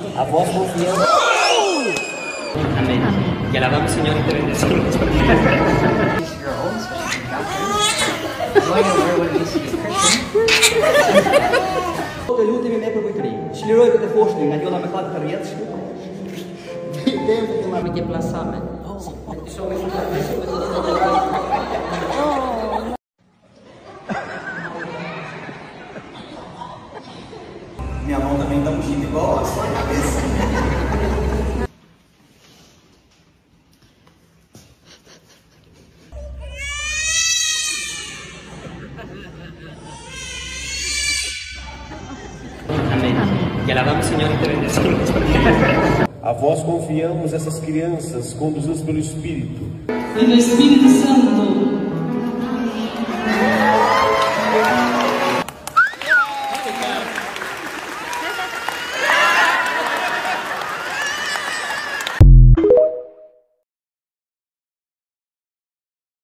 A vós confiamos. Amém. Que alabamos, Senhor, e te bendecimos. Det lutar vi med på byggeri. Skulle du öka forskning att göra med kvalitativt? Det är inte man vill plats samman. Minha mão também tá puxando igual a sua cabeça. Amém. Que alabamos, Senhor, e te bendecimos. A vós confiamos essas crianças conduzidas pelo Espírito. E do Espírito Santo.